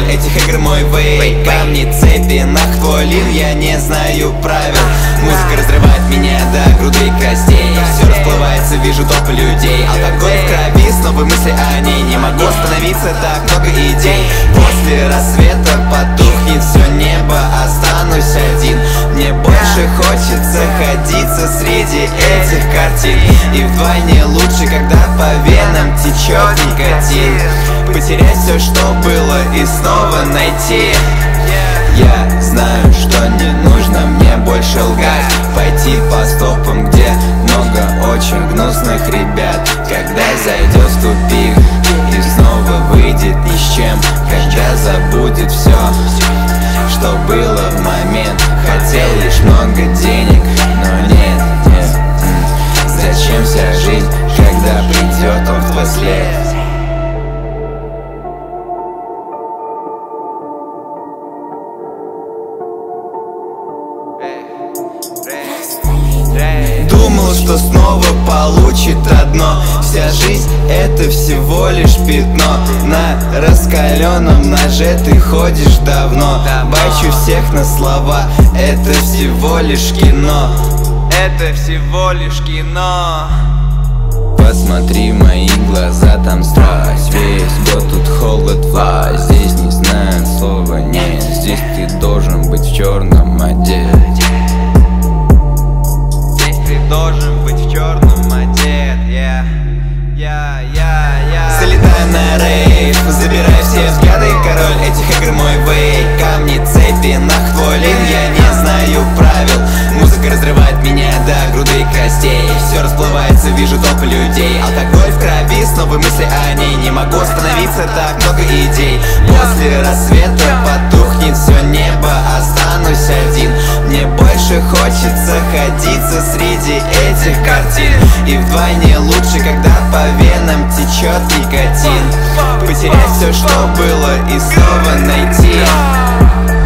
этих игр мой вейк. Камни, цепи, нахвалин, я не знаю правил. Музыка разрывает меня до груды костей. Все расплывается, вижу толпы людей. Алкоголь в крови, снова мысли о ней. Не могу остановиться, так много идей. После рассвета потухнет все небо, останусь один. Мне больше хочется ходиться среди этих картин. И вдвойне лучше, когда по венам течет никотин. Потерять все, что было, и снова найти. Я знаю, что не нужно мне больше лгать. Пойти по стопам, где много очень гнусных ребят. Когда зайдет в тупик и снова выйдет ни с чем. Когда забудет все, что было в момент. Хотел лишь много денег, но нет. Зачем вся жизнь, когда придет он в твой след? Думал, что снова получит одно. Вся жизнь это всего лишь пятно. На раскаленном ноже ты ходишь давно. Бачу всех на слова, это всего лишь кино. Это всего лишь кино. Посмотри в мои глаза, там страсть. Весь год тут холод, власть. Здесь не знают слова нет. Здесь ты должен быть в черном одет. Должен быть в черном одет, Залетаю на рейв, забираю все взгляды. Король этих игр мой вейк. Камни, цепи, нахвалин, я не знаю правил. Музыка разрывает меня до груды костей. Все расплывается, вижу толпы людей. Алкоголь в крови, снова мысли о ней. Не могу остановиться, так много идей. После рассвета потухнет все небо, останусь один. Мне больше хочется ходиться среди этих картин. И вдвойне лучше, когда по венам течет никотин. Потерять все, что было, и снова найти.